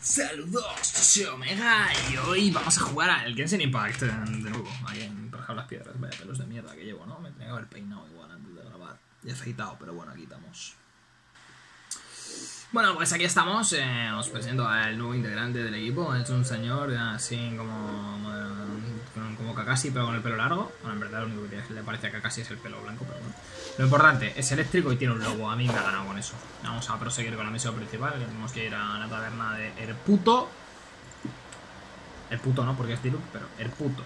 Saludos, soy Omega y hoy vamos a jugar al Genshin Impact de nuevo. Ahí en Rajar las Piedras, vaya pelos de mierda que llevo, ¿no? Me tenía que haber peinado igual antes de grabar y afeitado, pero bueno, aquí estamos. Bueno, pues aquí estamos, os presento al nuevo integrante del equipo. Es un señor así como Kakashi, pero con el pelo largo. Bueno, en verdad lo único que le parece a Kakashi es el pelo blanco, pero bueno. Lo importante, es eléctrico y tiene un lobo. A mí me ha ganado con eso. Vamos a proseguir con la misión principal, que tenemos que ir a la taberna de Erputo. Erputo no, porque es Diluc, pero Erputo.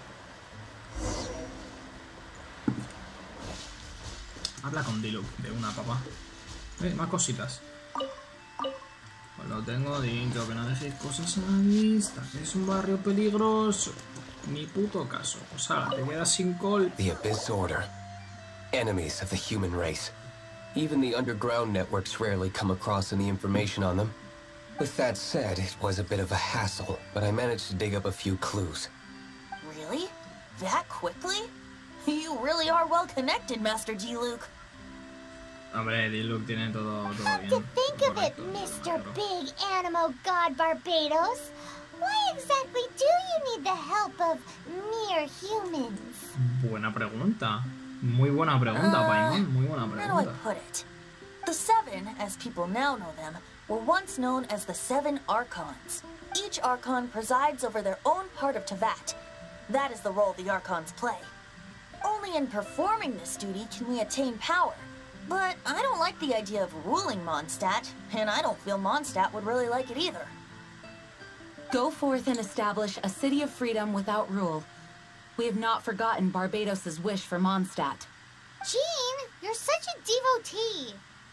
Habla con Diluc de una, papá. Más cositas. Pues lo tengo dicho, que no dejéis cosas a la vista, que es un barrio peligroso. Ni puto caso. O sea, te quedas sin col. The Abyss Order. Enemies of the human race. Even the underground networks rarely come across any information on them. With that said, it was a bit of a hassle, but I managed to dig up a few clues. Really? That quickly? You really are well connected, Master Diluc. Hombre, Diluc tiene todo Come bien. to think of it, Mr. Big Animo God Barbados, why exactly do you need the help of mere humans? Buena pregunta. Muy buena pregunta, Paimon. Muy buena How do I pregunta. put it? The Seven, as people now know them, were once known as the Seven Archons. Each Archon presides over their own part of Teyvat. That is the role the Archons play. Only in performing this duty can we attain power. But I don't like the idea of ruling Mondstadt, and I don't feel Mondstadt would really like it either. Go forth and establish a city of freedom without rule. We have not forgotten Barbados' wish for Mondstadt. Jean, you're such a devotee.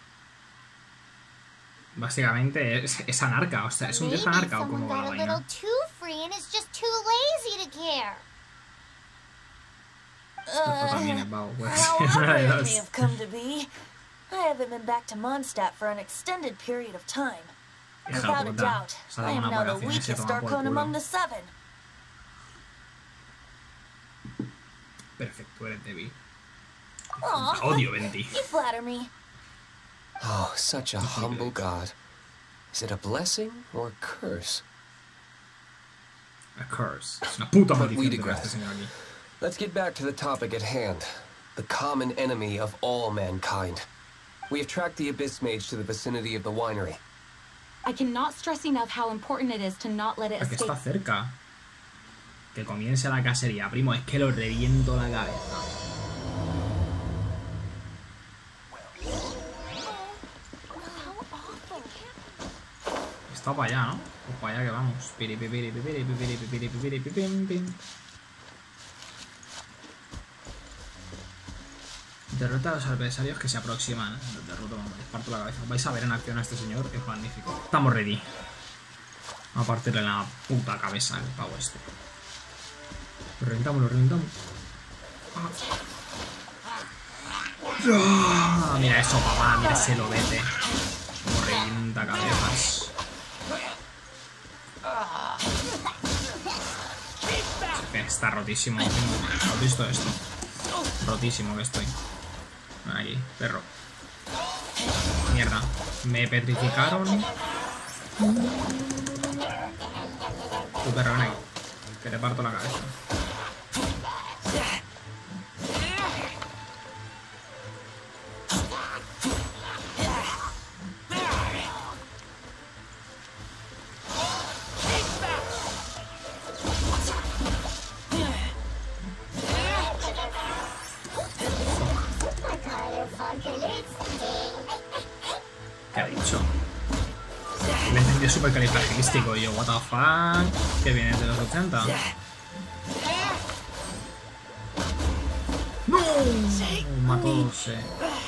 Básicamente es anarca, o sea, es un dios Maybe anarca o someone como la got a vaina. little too free and is just too lazy to care. Esto también es vago, pues. However it may have come to be, I haven't been back to Mondstadt for an extended period of time. Hija de Without a puta, doubt, se ha I dado am una now the operación y se weakest toma por Archon culo. among the Seven. Perfecto, eres débil. Aw, Odio Venti. you flatter me. Oh, such a humble god. Is it a blessing or a curse? A curse. Es una puta But maldición we que tiene digress. este señor aquí. Let's get back to the topic at hand. The common enemy of all mankind. We have tracked the Abyss Mage to the vicinity of the winery. I cannot stress enough how important it is to not let it Porque escape. está cerca. Que comience la cacería, primo. Es que lo reviento la cabeza. Está para allá, ¿no? Pues para allá que vamos. Derrota a los adversarios que se aproximan. Los derroto, les parto la cabeza. Vais a ver en acción a este señor, es magnífico. Estamos ready. Vamos a partirle la puta cabeza al pavo este. Lo reventamos, lo reventamos. Ah, mira eso, papá, mira ese lobete. Como revienta cabezas. Está rotísimo. ¿Has visto esto? Rotísimo que estoy. Aquí, perro. Mierda. Me petrificaron. Tu perro, ven aquí. Que te parto la cabeza. ¿Qué ha dicho? Le he entendido súper califragilístico y yo, what the fuck, que viene de los 80. ¡No! Matóse.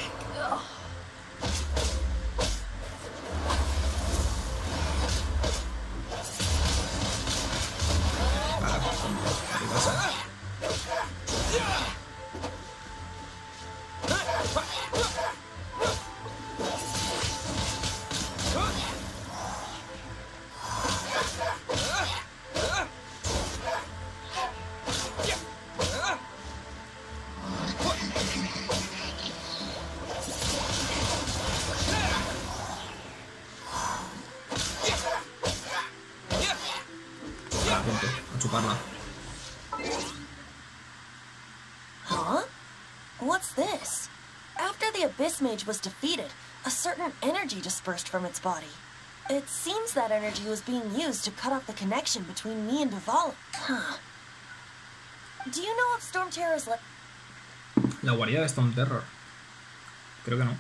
Vale, ahí pasa. A chuparla. Huh? What's this? After the Abyss Mage was defeated, a certain energy dispersed from its body. It seems that energy was being used to cut off the connection between me and Dvalin. Huh. Do you know if Storm Terror's La guarida de Storm Terror. Creo que no.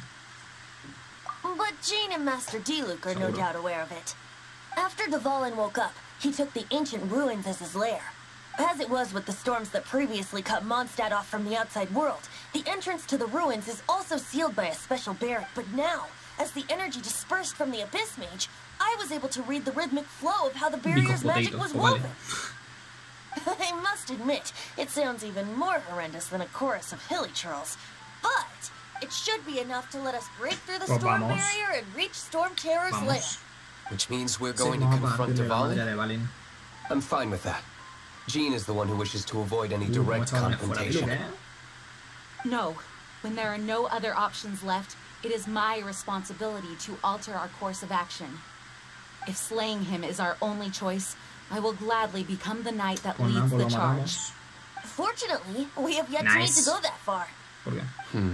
But Jean and Master Diluc are no Seguro. doubt aware of it. After Dvalin woke up, he took the ancient ruins as his lair. As it was with the storms that previously cut Mondstadt off from the outside world, the entrance to the ruins is also sealed by a special barrier. But now, as the energy dispersed from the Abyss Mage, I was able to read the rhythmic flow of how the barrier's magic was woven. I must admit, it sounds even more horrendous than a chorus of hilly churls. But it should be enough to let us break through the Pues storm vamos. barrier and reach Storm Terror's lair. Vamos. Which means we're Sí, going to vamos a confront partirle la madre Dvalin? de Balin. I'm fine with that. Jean is the one who wishes to avoid any direct Cómo echaba de fuera, confrontation. Diluc, ¿eh? No. When there are no other options left, it is my responsibility to alter our course of action. If slaying him is our only choice, I will gladly become the knight that Pues nada, leads pues the lo charge. matamos. Fortunately, we have yet to need Nice. to go that far. ¿Por qué?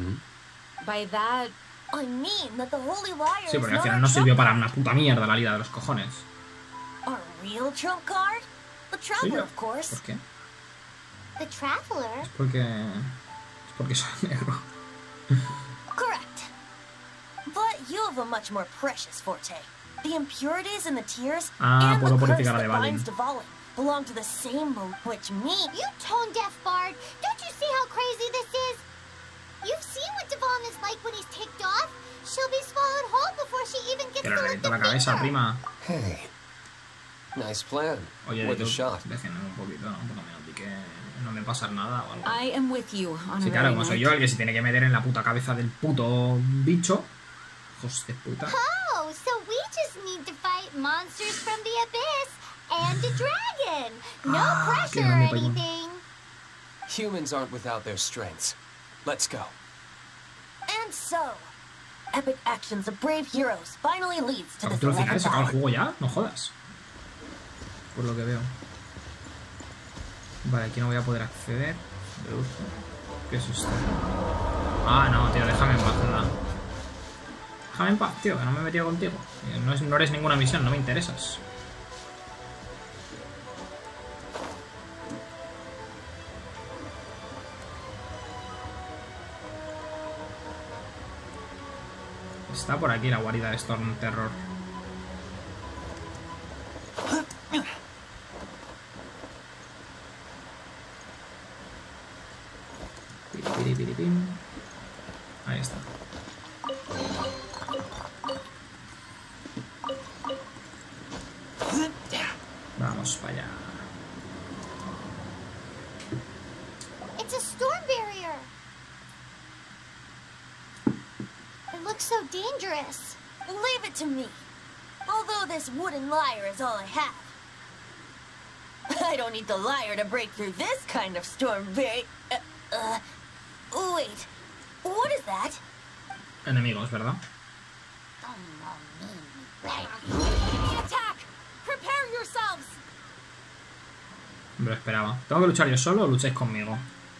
By that, I mean that the Holy Liar Sí, is porque al not final our no trump sirvió para card. una puta mierda la liga de los cojones. Our real trump card? The Sí, Traveler, yo. of course. ¿Por qué? The Traveler? Es porque soy negro. Correct. But you have a much more precious forte. The impurities in the tears Ah, and puedo the curse purificar a that Dvalin. binds Dvalin belong to the same moon, which me... You tone-deaf bard! Don't you see how crazy this is? You've seen what Dvalin is like when he's ticked off. She'll be swallowed whole before she even gets Que to le lift reviento a la cabeza, finger. prima. Hey. Nice plan. Oye, Worth a Diluc, shot. déjenme un poquito, ¿no? Porque me pique, no me pasa nada o algo. I am with you, Sí, honorary claro, como soy knight. yo el que se tiene que meter en la puta cabeza del puto bicho. Hijos de puta. Oh, so we just need to fight monsters from the abyss and a dragon. No Ah, qué pressure or grande, Paimon. anything. Humans aren't without their strengths. Let's go. And so, epic actions of brave heroes finally leads to this Capítulo final, 11th ¿se acaba el hour. juego ya? No jodas. Por lo que veo. Vale, aquí no voy a poder acceder. ¿Qué es esto? Ah, no, tío, déjame en paz, anda. Déjame en paz, tío, que no me he metido contigo. No eres ninguna misión, no me interesas. Está por aquí la guarida de Storm Terror. Piripiripiripim. Ahí está. Vamos para allá. It's a storm barrier. It looks so dangerous. Leave it to me. Although this wooden lyre is all I have. I don't need the lyre to break through this kind of storm barrier. Wait. What is that? Enemigos, ¿verdad? Attack! Prepare yourselves! Me lo esperaba. ¿Tengo que luchar yo solo o lucháis conmigo?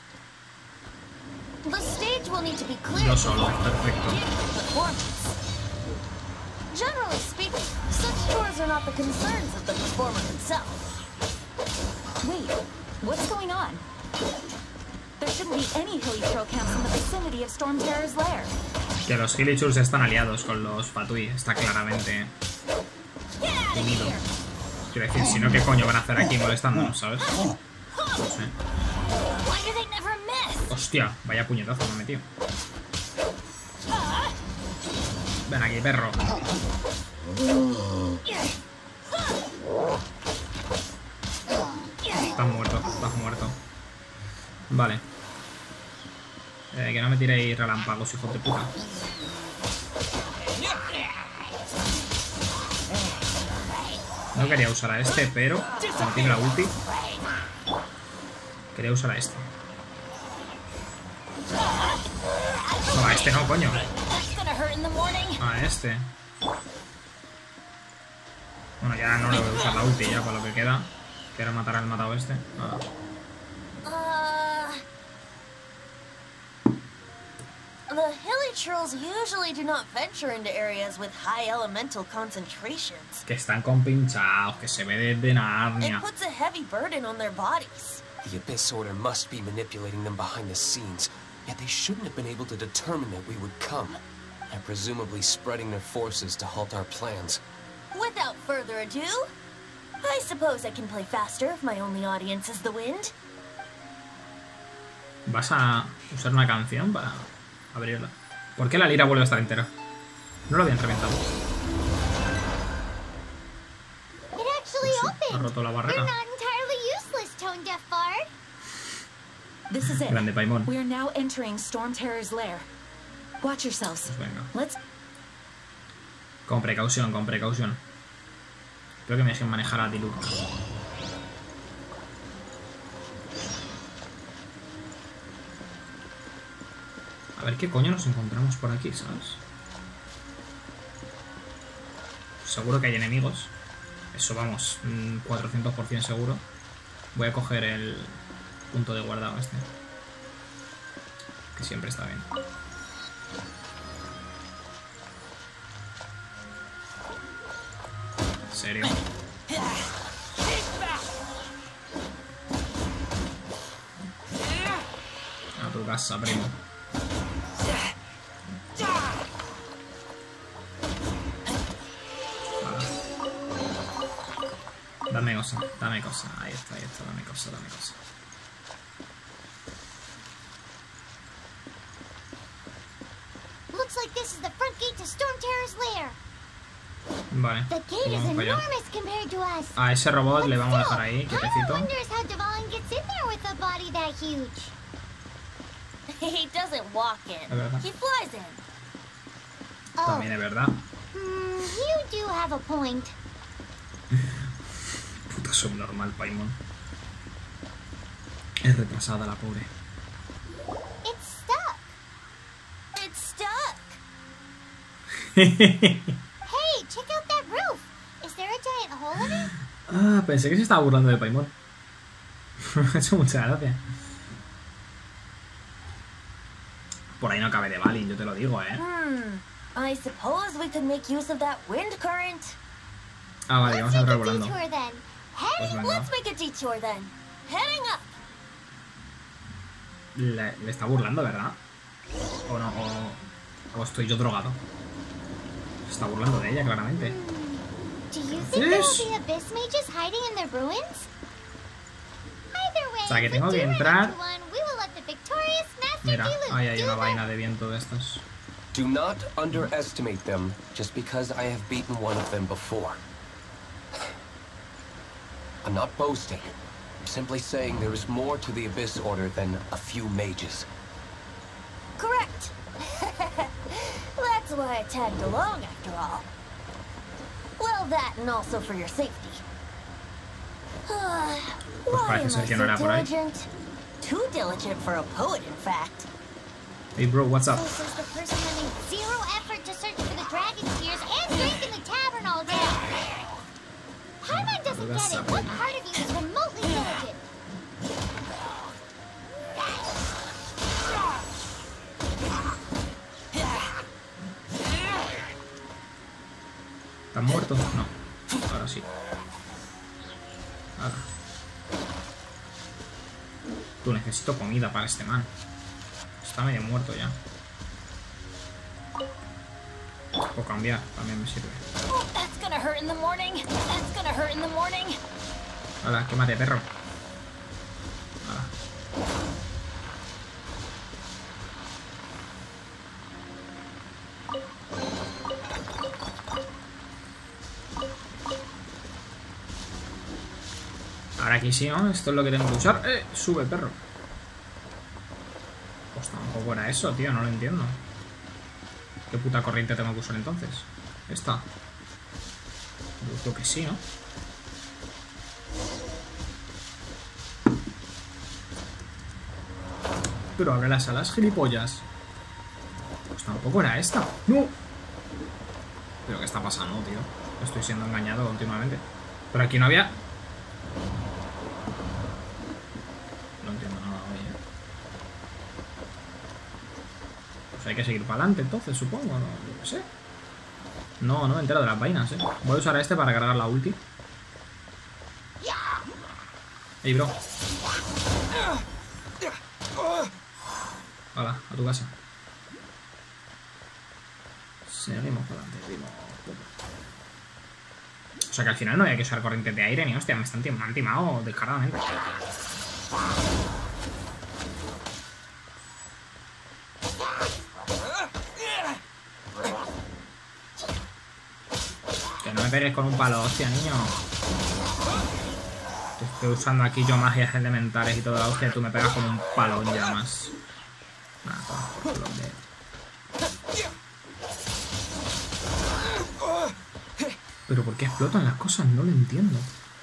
The stage will need to be cleared. Yo solo, perfecto. Performance. Generally speaking, such chores are not the concerns of the performer himself. Wait, what's going on? There shouldn't be any hilly trail camps in the vicinity of Storm Terror's lair. Que los Hilichurs están aliados con los Fatui. Está claramente unido. Quiero decir, si no, ¿qué coño van a hacer aquí molestándonos, sabes? No sé. Why do they never miss? Hostia, vaya puñetazo me he metido. Ven aquí, perro. Estás muerto, estás muerto. Vale. Que no me tiréis relámpagos, hijos de puta. No quería usar a este, pero como tiene la ulti, quería usar a este. No, a este no, coño. That's gonna hurt in the morning. A este. Bueno, ya no le voy a usar la ulti ya para lo que queda. Quiero matar al matado este. Nada. The hilichurls usually do not venture into areas with high elemental concentrations. Que están compinchados, que se ve desde It Narnia. puts a heavy burden on their bodies. The Abyss Order must be manipulating them behind the scenes, yet they shouldn't have been able to determine that we would come, and presumably spreading their forces to halt our plans. Without further ado, I suppose I can play faster if my only audience is the wind. ¿Vas a usar una canción para abrirla? ¿Por qué la lira vuelve a estar entera? No lo habían reventado. It actually Ha opened. roto la You're barrera. not entirely useless, Tone Deaf Bard. This is it. Grande Paimon. We are now entering Storm Terror's lair. Watch yourselves. Pues venga. Let's... Con precaución, con precaución. Espero que me dejen manejar a Diluc. A ver qué coño nos encontramos por aquí, ¿sabes? Seguro que hay enemigos. Eso vamos, 400% seguro. Voy a coger el punto de guardado este. Que siempre está bien. ¿En serio? A tu casa, primo. Dame cosa, dame cosa. Ahí está, dame cosa, dame cosa. Looks like this is the front gate to Storm Terror's lair. Vale, The gate is vamos para allá. enormous compared to us. A ese robot le vamos a dejar Still, ahí, Paimon quietecito. wonders how Dvalin gets in there with a body that huge. He doesn't walk in. Es verdad. He flies in. Oh, También es verdad. you do have a point. Puta subnormal, Paimon. Es retrasada la pobre. It's stuck. It's stuck. Hey, check out that roof. Is there a giant hole in it? Ah, pensé que se estaba burlando de Paimon. Me ha hecho mucha gracia. Por ahí no cabe de Balin, yo te lo digo, ¿eh? I suppose we could make use of that wind current. Ah, vale, vamos a entrar volando. Detour then. Pues venga. Let's make a detour then. Heading up. Le está burlando, ¿verdad? O no, o estoy yo drogado. Se está burlando de ella, claramente. Do you think there Yes. will be abyss mages hiding in the ruins? Either way, O sea, que if tengo we que do run entrar- into one, we will let the victorious Master Mira, Diluc ahí hay do una the- vaina de viento de estas. Do not underestimate them just because I have beaten one of them before. I'm not boasting. I'm simply saying there is more to the Abyss Order than a few mages. Correct. That's why I tagged along after all. Well, that and also for your safety. Why parece am ser I que no era so por ahí. diligent? Too diligent for a poet, in fact. Hey bro, what's up? So says the person that made zero effort to search for the dragon tears and drink in the tavern all day. Paimon doesn't What's get it. up, What baby? part of you is remotely diligent? ¿Están muertos? No. Ahora sí. Ahora. Tú, necesito comida para este man. Está medio muerto ya. O cambiar, también me sirve. Oh, that's gonna hurt in the morning. That's gonna hurt in the morning. Hola, quémate, perro. Hola. Ahora aquí sí, ¿no? Esto es lo que tengo que usar. Sube, perro. Pues tampoco era eso, tío. No lo entiendo. ¿Qué puta corriente tengo que usar entonces? Esta. Yo creo que sí, ¿no? Pero abre las alas, gilipollas. Pues tampoco era esta. ¡No! ¿Pero qué está pasando, tío? Estoy siendo engañado continuamente. Pero aquí no había... Pues hay que seguir para adelante entonces, supongo, no lo sé. No me entero de las vainas, Voy a usar a este para cargar la ulti. Ey, bro. Hala, a tu casa. Seguimos para adelante, seguimos. O sea que al final no había que usar corrientes de aire ni hostia, me han timado descaradamente. Que no me pegues con un palo, hostia, niño. Estoy usando aquí yo magias elementales y toda la hostia y tú me pegas con un palo en llamas. Nada, por culo, Pero ¿por qué explotan las cosas? No lo entiendo.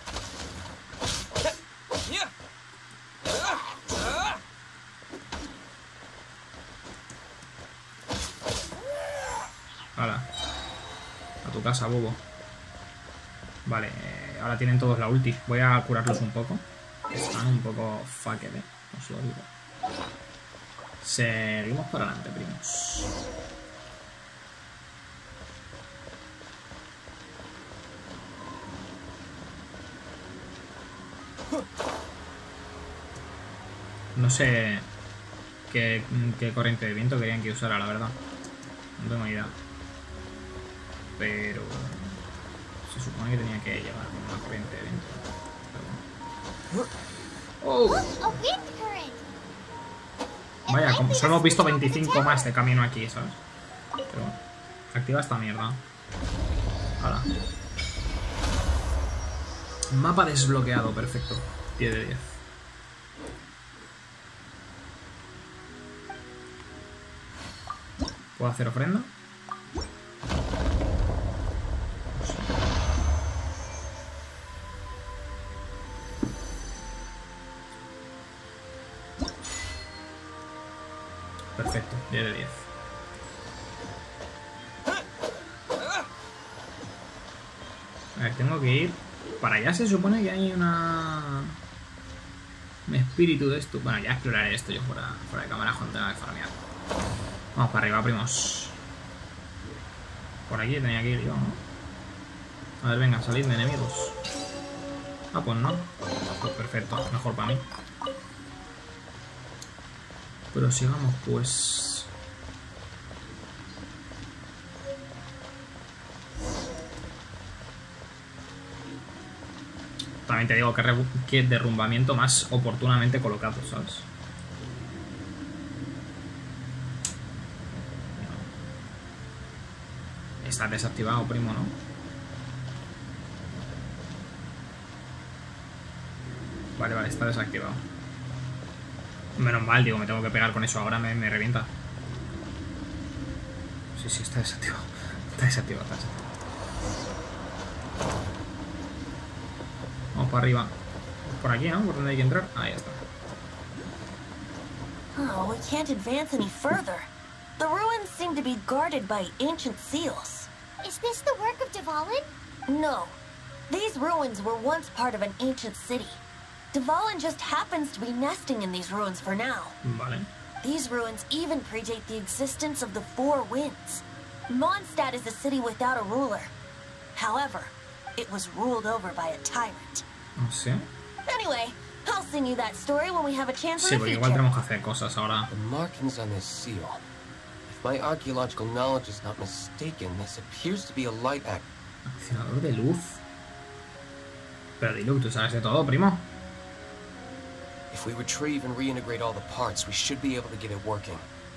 Hala. A tu casa, bobo. Vale, ahora tienen todos la ulti. Voy a curarlos un poco. Están un poco fucked, os lo digo. Seguimos para adelante, primos. No sé qué corriente de viento querían que usara, la verdad. No tengo idea. Pero se supone que tenía que llevar una corriente de viento. Oh. Vaya, como solo hemos visto 25 más de camino aquí, ¿sabes? Pero bueno, activa esta mierda. Hala. Mapa desbloqueado, perfecto. 10 de 10. ¿Puedo hacer ofrenda? Perfecto, 10 de 10. A ver, tengo que ir para allá. Se supone que hay un espíritu de esto. Bueno, ya exploraré esto yo fuera de cámara cuando tenga que farmear. Vamos para arriba, primos. Por aquí tenía que ir yo, ¿no? A ver, venga, salidme, enemigos. Ah, pues no. Pues perfecto, mejor para mí. Pero sigamos, pues. También te digo que derrumbamiento más oportunamente colocado, ¿sabes? Está desactivado, primo, ¿no? Vale, está desactivado. Menos mal, digo, me tengo que pegar con eso ahora, me revienta. Sí, está desactivado. Está desactivado. Vamos para arriba. Por aquí, ¿no? Por donde hay que entrar. Ahí está. Oh, we can't advance any further. The ruins seem to be guarded by ancient seals. Is this the work of Dvalin? No. These ruins were once part of an ancient city. Dvalin just happens to be nesting in these ruins for now. Vale. These ruins even predate the existence of the Four Winds. Mondstadt is a city without a ruler. However, it was ruled over by a tyrant. ¿Sí? Anyway, I'll sing you that story when we have a chance Sí, in the porque future. igual tenemos que hacer cosas ahora. The markings on this seal. If my archaeological knowledge is not mistaken, this appears to be a light act. Accionador de luz. Pero dilo que tú sabes de todo, primo. If we retrieve and reintegrate all the parts, we should be able to get it working.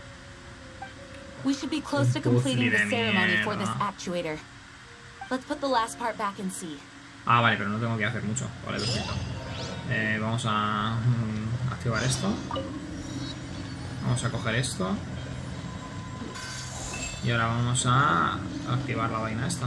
We should be close to completing the ceremony for this actuator. Let's put the last part back and see. Ah, vale, pero no tengo que hacer mucho. Vale, perfecto. Vamos a activar esto. Vamos a coger esto. Y ahora vamos a activar la vaina esta.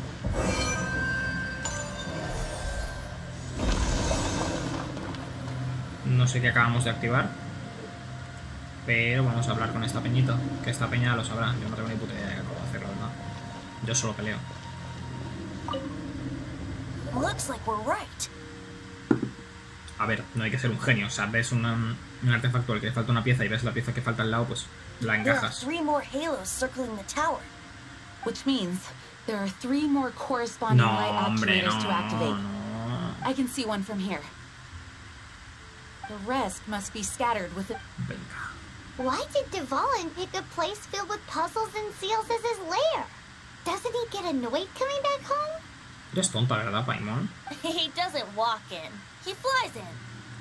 No sé qué acabamos de activar. Pero vamos a hablar con esta peñita. Que esta peña lo sabrá. Yo no tengo ni puta idea de cómo hacerlo, ¿verdad? Yo solo peleo. Looks like we're right. A ver, no hay que ser un genio. O sea, ves un artefacto al que le falta una pieza y ves la pieza que falta al lado, pues La There are encajas. 3 more halos circling the tower. Which means there are 3 more corresponding No, light hombre, actuators to activate. no. I can see one from here. The rest must be scattered with it. Venga. Why did Dvalin pick a place filled with puzzles and seals as his lair? Doesn't he get annoyed coming back home? Eres tonta, ¿verdad, Paimon? He doesn't walk in. He flies in.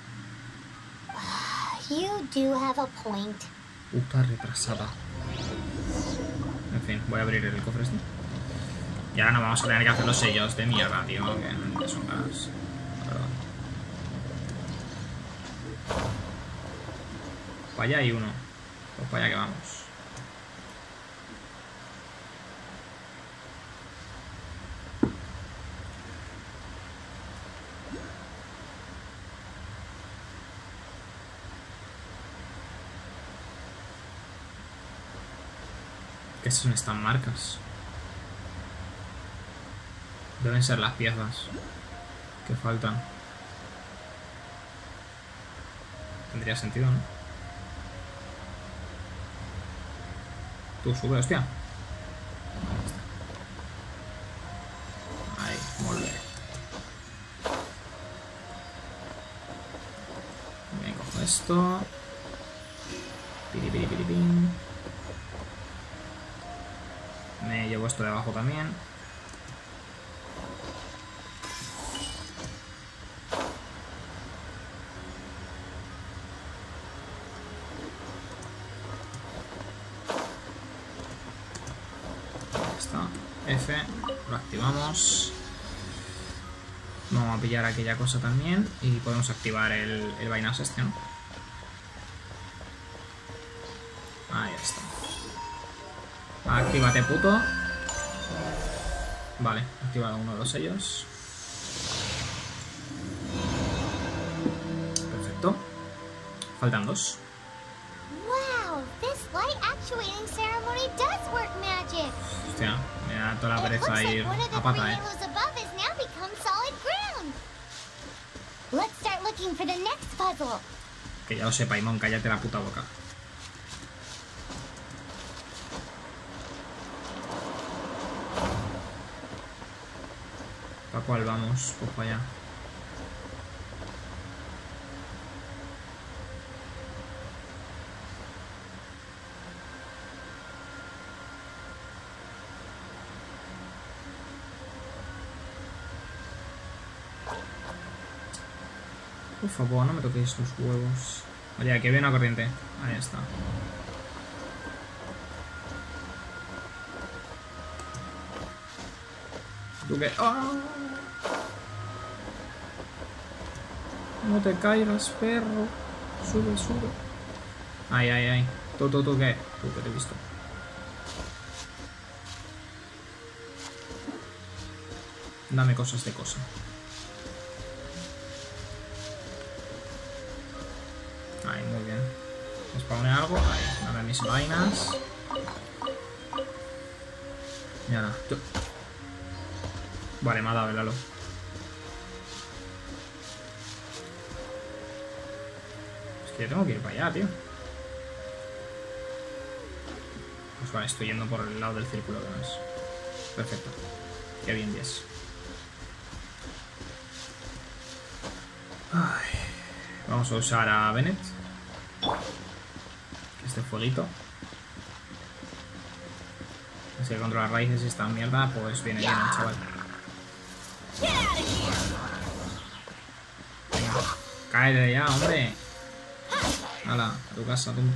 You do have a point. Puta retrasada. En fin, voy a abrir el cofre este. Y ahora no vamos a tener que hacer los sellos de mierda, tío, que son caras. Perdón. Para allá hay uno. Pues para allá que vamos. ¿Qué son estas marcas? Deben ser las piezas que faltan. Tendría sentido, ¿no? Tú sube, hostia. Ahí, muy bien. Bien, cojo esto. Piripiripiripim. Me llevo esto de abajo también. Ahí está. F. Lo activamos. Vamos a pillar aquella cosa también. Y podemos activar el vainas este, ¿no? Ahí está. Actívate, puto. Vale, activado uno de los sellos. Perfecto. Faltan 2. Wow, this light actuating ceremony does work magic. Hostia, me da toda la It looks pereza like ir one of the a 3 pata, halos above has now become solid ground. Let's start looking for the next puzzle. Que ya lo sé, Paimon, cállate la puta boca. ¿Para cuál vamos? Pues para allá. Por favor, no me toquéis los huevos. Oye, aquí viene una corriente. Ahí está. ¿Tú qué? ¡Oh! No te caigas, perro. Sube, sube. Ay, ay, ay. ¿Tú qué? Tú que te he visto. Dame cosas de cosa. Ahí, muy bien. Spawné algo. Ahí, dame mis vainas. Y ahora. Vale, me ha dado el halo. Es que yo tengo que ir para allá, tío. Pues vale, estoy yendo por el lado del círculo que no es. Perfecto. Qué bien, 10. Ay. Vamos a usar a Bennett. Este fueguito. Así que controlar raíces y esta mierda, pues viene bien el chaval. Venga, cállate ya, hombre. Hala, a tu casa, tonto.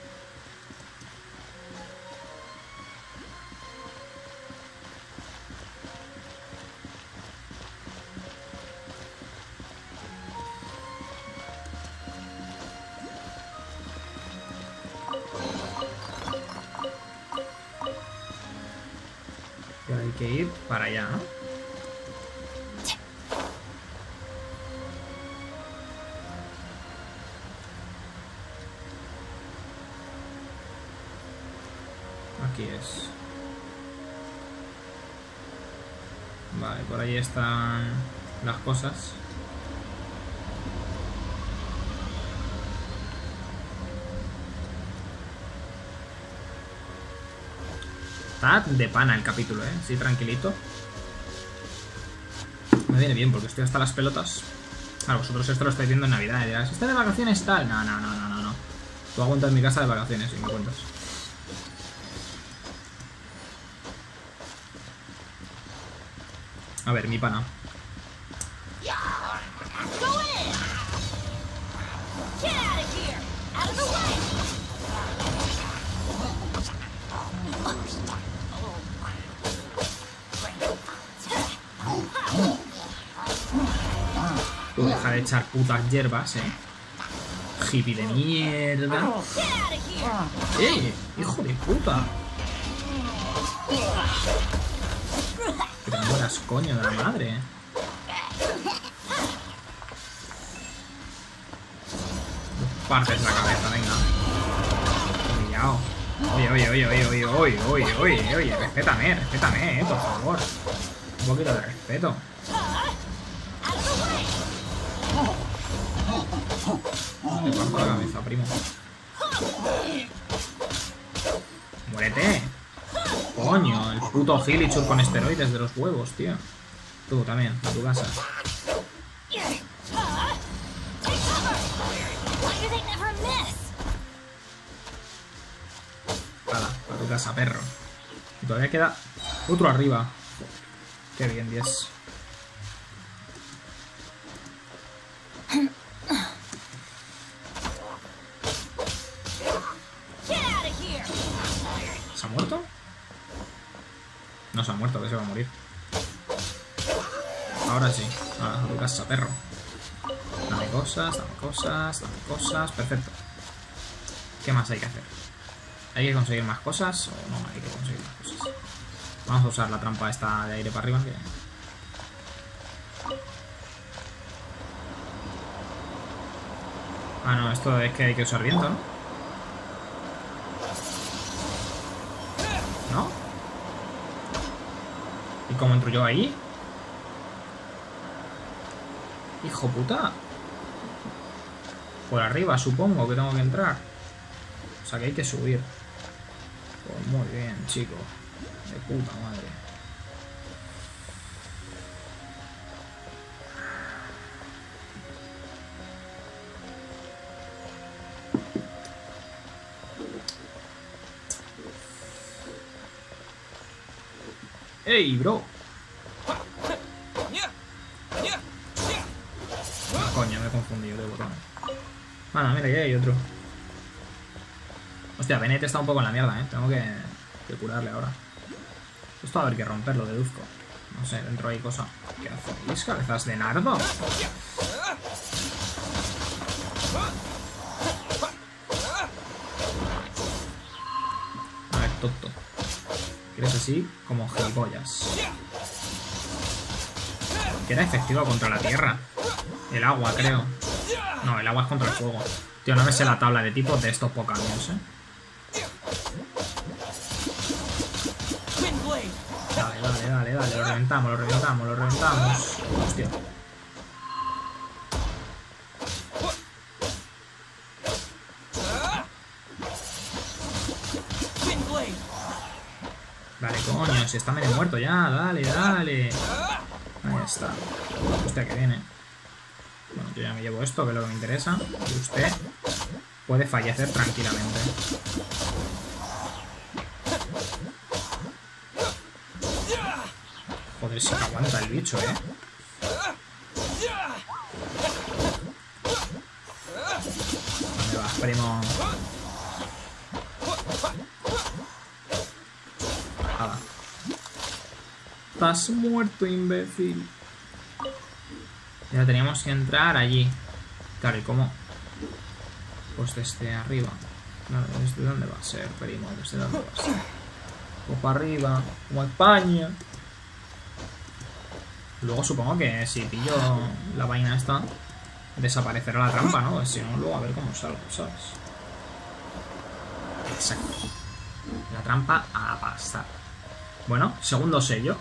Y hay que ir para allá, ¿no? Aquí es. Vale, por ahí están las cosas. Está de pana el capítulo, ¿eh? Sí, tranquilito. Me viene bien porque estoy hasta las pelotas. Claro, vosotros esto lo estáis viendo en Navidad. Y dirás, ¿está de vacaciones y tal? No, no, no, no, no, no. Tú aguantas en mi casa de vacaciones y me cuentas. A ver, mi pana. Tú deja de echar putas hierbas, hippie de mierda. Hijo de puta. Que te mueras, coño, de la madre. Partes la cabeza, venga. Pillao. Oye, respétame, por favor. Un poquito de respeto. Me parto la cabeza, primo. ¡Muérete! Coño, el puto Gilichur con esteroides de los huevos, tío. Tú también, a tu casa. Hala, a tu casa, perro. Y todavía queda otro arriba. Qué bien, 10. ¿Se ha muerto? No se ha muerto, que se va a morir. Ahora sí. Ahora a tu casa, perro. Dame cosas. Perfecto. ¿Qué más hay que hacer? ¿Hay que conseguir más cosas o no hay que conseguir más cosas? Vamos a usar la trampa esta de aire para arriba. Que... Ah, no, esto es que hay que usar viento, ¿no? ¿No? ¿Y cómo entro yo ahí? Hijo puta. Por arriba supongo que tengo que entrar. O sea que hay que subir. Pues muy bien, chico. De puta madre. ¡Ey, bro! Coño, me he confundido de botón. Bueno, mira, ya hay otro. Hostia, Bennett está un poco en la mierda, ¿eh? Tengo que curarle ahora. Esto va a haber que romperlo, deduzco. No sé, dentro hay cosa. ¿Qué hacéis? ¿Cabezas de nardo? A ver, tonto. ¿Quieres así? Como gilipollas. Que era efectivo contra la tierra. El agua, creo. No, el agua es contra el fuego. Tío, no me sé la tabla de tipos de estos Pokémon, Dale. Lo reventamos. Hostia. Dale, coño, si está medio muerto ya. Dale. Ahí está. Hostia, que viene. Bueno, yo ya me llevo esto, que es lo que me interesa. Y usted puede fallecer tranquilamente. Joder, si que aguanta el bicho, ¿eh? ¿Dónde vas, primo? Nada. Estás muerto, imbécil. Ya teníamos que entrar allí. Claro, ¿y cómo? Pues desde arriba. Claro, ¿desde dónde va a ser, primo? ¿Desde dónde va a ser? Pues para arriba, como España. Luego supongo que si pillo la vaina esta, desaparecerá la trampa, ¿no? Si no, luego a ver cómo salgo, ¿sabes? Exacto. La trampa a pasar. Bueno, segundo sello.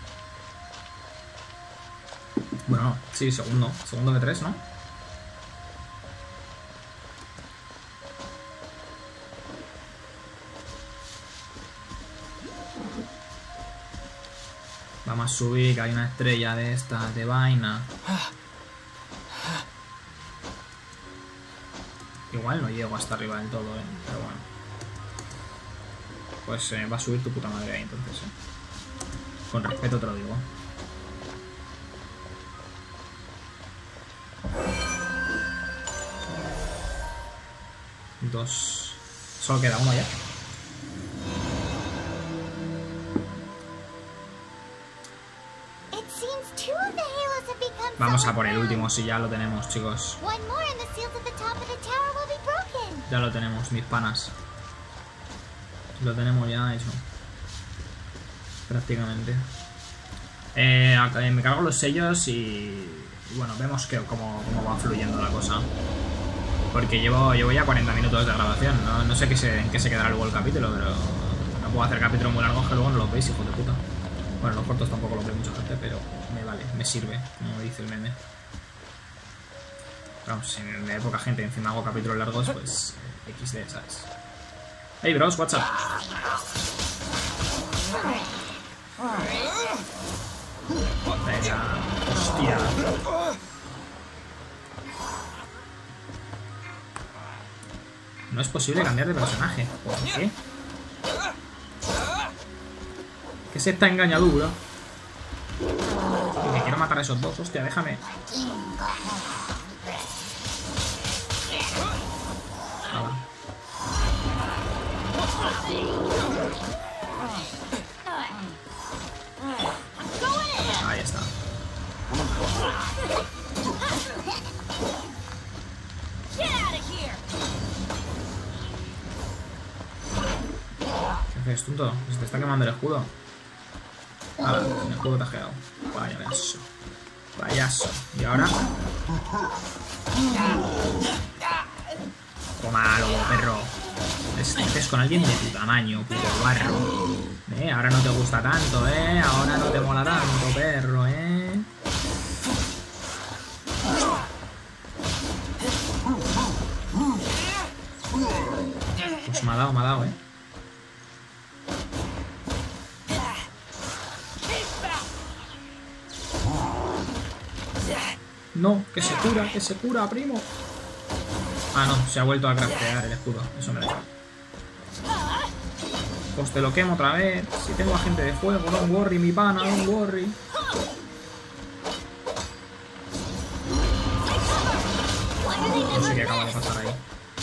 Bueno, sí, segundo de 3, ¿no? a subir, que hay una estrella de estas de vaina. Igual no llego hasta arriba del todo, pero bueno. Pues va a subir tu puta madre ahí entonces, Con respeto te lo digo. Dos. Solo queda uno ya. Vamos a por el último, si ya lo tenemos, chicos. Ya lo tenemos, mis panas. Lo tenemos ya hecho. Prácticamente. Me cargo los sellos y bueno, vemos cómo va fluyendo la cosa. Porque llevo ya 40 minutos de grabación. No sé en qué se quedará luego el capítulo, pero no puedo hacer capítulos muy largos que luego no los veis, hijos de puta. Bueno, los cortos tampoco los ve mucha gente, pero me vale, me sirve, como dice el meme. Vamos, si me ve poca gente y encima hago capítulos largos, pues XD, ¿sabes? Hey bros, what's up? Venga, hostia. No es posible cambiar de personaje. ¿Por qué? ¿Qué es esta engañadura? Que quiero matar a esos dos, hostia, déjame. Ahí está. ¿Qué haces, tonto? Se te está quemando el escudo. Ah, el escudo tajeado. Payaso. Payaso. ¿Y ahora? Toma, lobo, perro. Estés con alguien de tu tamaño, puto guarro. Ahora no te gusta tanto, ahora no te mola tanto, perro, Pues me ha dado, No, que se cura, primo. Ah, no, se ha vuelto a craftear el escudo. Eso me da igual. Pues te lo quemo otra vez. Si tengo agente de fuego, don't worry, mi pana, don't worry. No sé qué acaba de pasar ahí.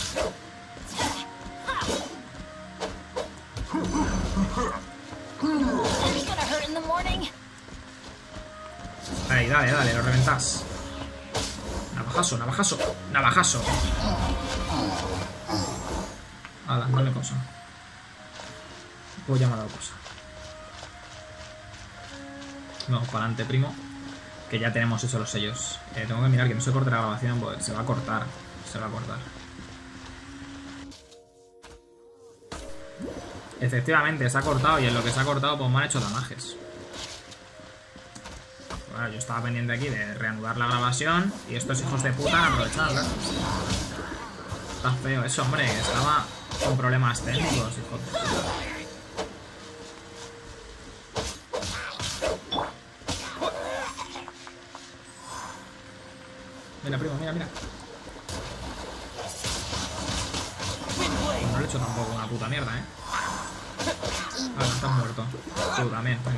Ahí, dale, lo reventás. Navajazo. Hala, dale cosa. Pues ya me ha dado cosa. Vamos para adelante, primo. Que ya tenemos eso, los sellos. Tengo que mirar que no se corte la grabación, porque se va a cortar. Efectivamente, se ha cortado. Y en lo que se ha cortado, pues me han hecho damages. Bueno, yo estaba pendiente aquí de reanudar la grabación. Y estos hijos de puta han aprovechado, claro. Está feo eso, hombre. Estaba con problemas técnicos, hijos de puta. Mira, primo, mira. No le he hecho tampoco una puta mierda, Ahora estás muerto. Tú también, venga.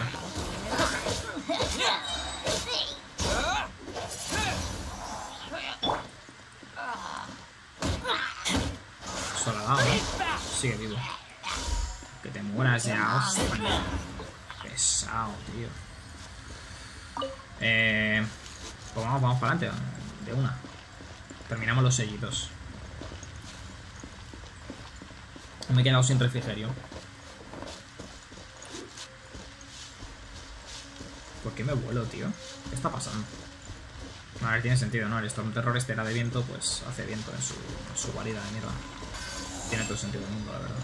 Eso lo ha dado, Sigue vivo. Que te mueras ya, hostia. Pesado, tío. Pues vamos para adelante. De una. Terminamos los sellitos. Me he quedado sin refrigerio. ¿Por qué me vuelo, tío? ¿Qué está pasando? A ver, tiene sentido, ¿no? El Stormterror este era de viento, pues hace viento en su guarida de mierda. Tiene todo el sentido del mundo, la verdad.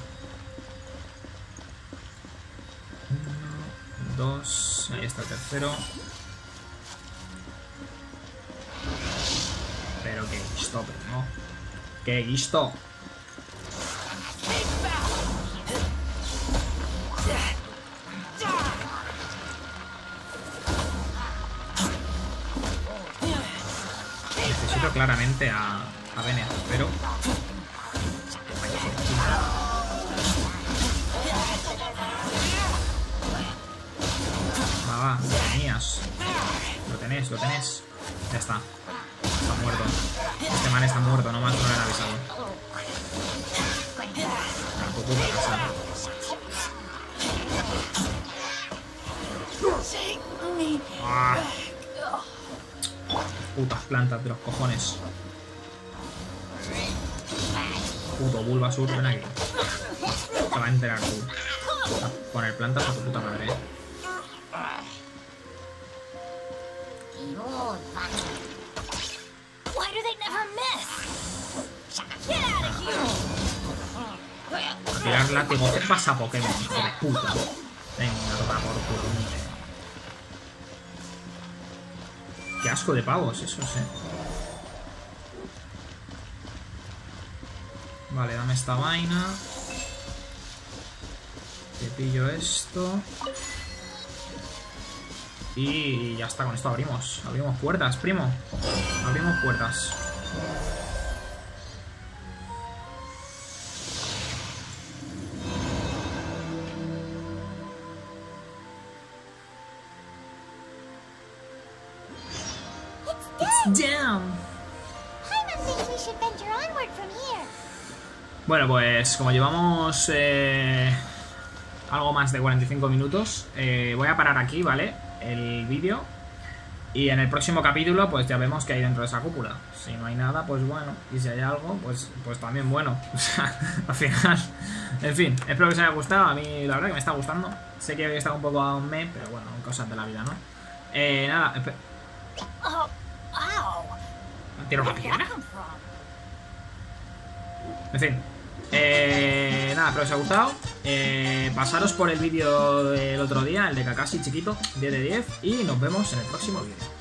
1, 2... Ahí está el tercero. Pero qué listo, pero no. ¡Qué listo! encuentro claramente a Bennett, pero... Va, lo tenías. Lo tenés. Ya está. Está muerto. Este man está muerto, nomás no le han avisado. A tu puta casa. Ah. Putas plantas de los cojones. Puto Bulbasur, ven aquí. Se va a enterar tú. A poner plantas a tu puta madre. Why do they never miss? Get out of here! Tirar látigo. ¿Qué pasa, Pokémon? Hijo de puta. Venga, toma por culo. Qué asco de pavos esos, Vale, dame esta vaina. Te pillo esto. Y ya está, con esto abrimos. Abrimos puertas, primo. Abrimos puertas. It's down. Bueno, pues como llevamos algo más de 45 minutos, voy a parar aquí, ¿vale? El vídeo. Y en el próximo capítulo, pues ya vemos qué hay dentro de esa cúpula. Si no hay nada, pues bueno. Y si hay algo, pues también bueno. O sea, al final. En fin, espero que os haya gustado. A mí la verdad que me está gustando. Sé que hoy está un poco a un mes, pero bueno, cosas de la vida, ¿no? Nada, ¿tiene una piedra? En fin. Nada, espero que os haya gustado. Pasaros por el vídeo del otro día, el de Kakashi chiquito, 10 de 10. Y nos vemos en el próximo vídeo.